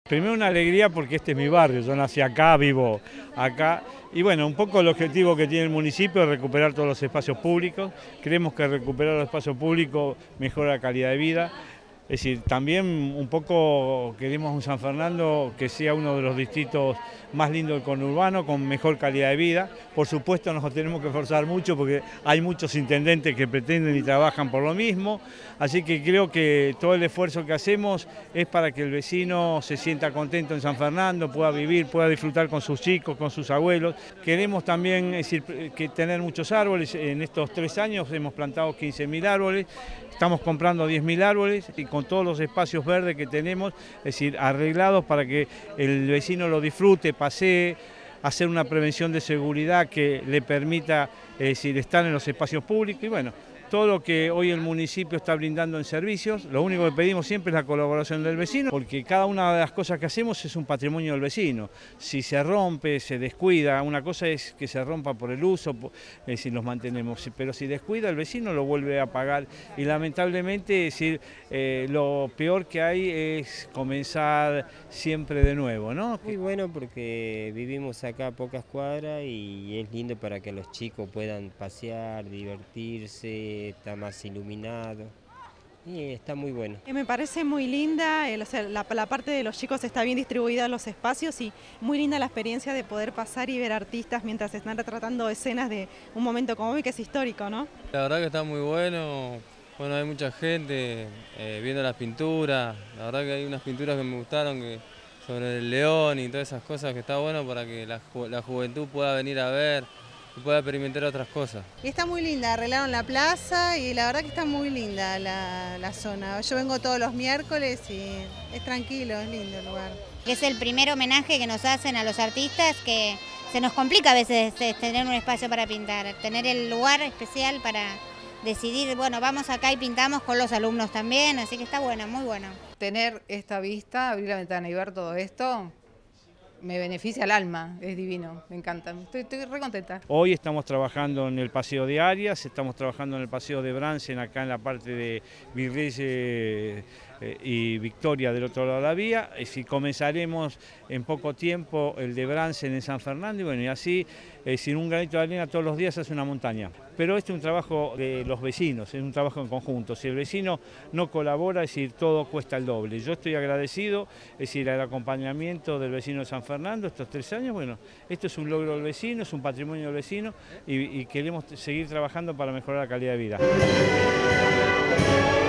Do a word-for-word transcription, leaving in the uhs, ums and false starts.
Primero una alegría porque este es mi barrio, yo nací acá, vivo acá. Y bueno, un poco el objetivo que tiene el municipio es recuperar todos los espacios públicos. Creemos que recuperar los espacios públicos mejora la calidad de vida. Es decir, también un poco queremos un San Fernando que sea uno de los distritos más lindos del conurbano, con mejor calidad de vida. Por supuesto nos tenemos que esforzar mucho porque hay muchos intendentes que pretenden y trabajan por lo mismo. Así que creo que todo el esfuerzo que hacemos es para que el vecino se sienta contento en San Fernando, pueda vivir, pueda disfrutar con sus chicos, con sus abuelos. Queremos también es decir, que tener muchos árboles. En estos tres años hemos plantado quince mil árboles, estamos comprando diez mil árboles y con todos los espacios verdes que tenemos, es decir, arreglados para que el vecino lo disfrute, pasee, hacer una prevención de seguridad que le permita es decir, estar en los espacios públicos y bueno, todo lo que hoy el municipio está brindando en servicios, lo único que pedimos siempre es la colaboración del vecino, porque cada una de las cosas que hacemos es un patrimonio del vecino. Si se rompe, se descuida, una cosa es que se rompa por el uso, es decir, los mantenemos, pero si descuida el vecino lo vuelve a pagar y lamentablemente es decir, eh, lo peor que hay es comenzar siempre de nuevo, ¿no? Muy bueno porque vivimos acá a pocas cuadras y es lindo para que los chicos puedan pasear, divertirse, está más iluminado y está muy bueno. Me parece muy linda, el, o sea, la, la parte de los chicos está bien distribuida en los espacios y muy linda la experiencia de poder pasar y ver artistas mientras están retratando escenas de un momento como hoy que es histórico, ¿no? La verdad que está muy bueno, bueno hay mucha gente eh, viendo las pinturas, la verdad que hay unas pinturas que me gustaron que, sobre el león y todas esas cosas que está bueno para que la, la juventud pueda venir a ver y pueda experimentar otras cosas. Y está muy linda, arreglaron la plaza y la verdad que está muy linda la, la zona. Yo vengo todos los miércoles y es tranquilo, es lindo el lugar. Es el primer homenaje que nos hacen a los artistas que se nos complica a veces tener un espacio para pintar, tener el lugar especial para decidir, bueno, vamos acá y pintamos con los alumnos también, así que está bueno, muy bueno. Tener esta vista, abrir la ventana y ver todo esto, me beneficia el alma, es divino, me encanta, estoy, estoy re contenta. Hoy estamos trabajando en el Paseo de Arias, estamos trabajando en el Paseo de Bransen, acá en la parte de Virreyes eh, y Victoria del otro lado de la vía, y si comenzaremos en poco tiempo el de Bransen en San Fernando, y bueno, y así, eh, sin un granito de arena todos los días hace una montaña. Pero este es un trabajo de los vecinos, es un trabajo en conjunto. Si el vecino no colabora, es decir, todo cuesta el doble. Yo estoy agradecido, es decir, al acompañamiento del vecino de San Fernando estos tres años. Bueno, esto es un logro del vecino, es un patrimonio del vecino y, y queremos seguir trabajando para mejorar la calidad de vida.